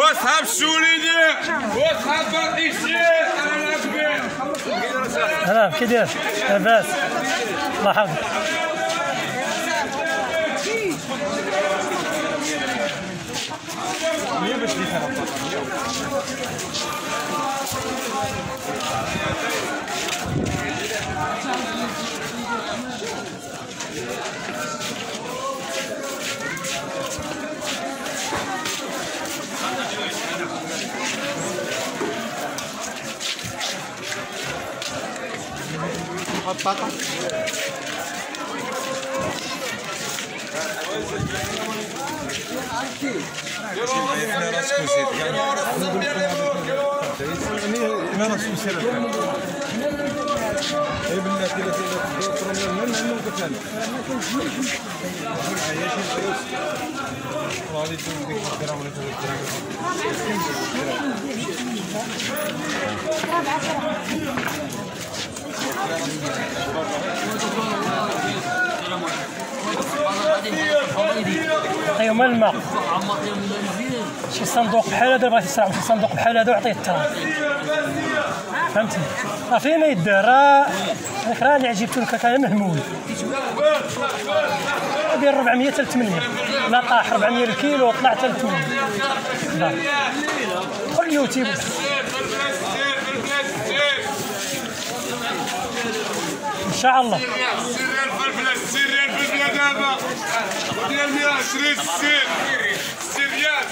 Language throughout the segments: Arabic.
واصحاب الشوليدي واصحاب باطيشير انا كبير. انا كي داير؟ لاباس الله يحفظك. بطاطا ايوا مال الماء شي صندوق بحال هذا بغيتي تسرع شي صندوق بحال هذا وعطيه التراب فهمتني راه فين ما يدار هذاك راه اللي عجبتو لك كان مهمول دير 400 حتى ل 800 لا طاح 400 الكيلو وطلع حتى ل 800 قول اليوتيوب ان شاء الله. السير الفلفله دابا ديال 120 السير ريال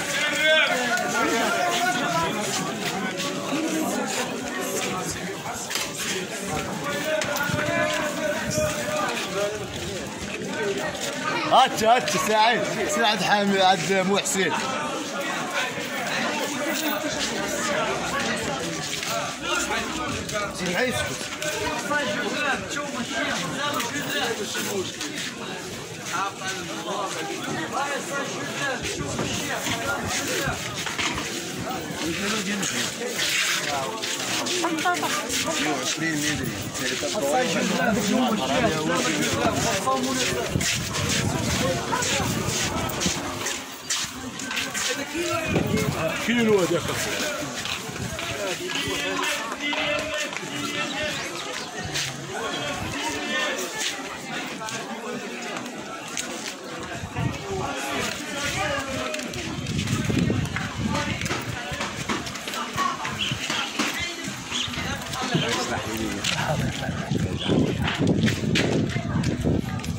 هات سعيد حامد عند مو حسين. زين عيش كيلو هذاك حاضر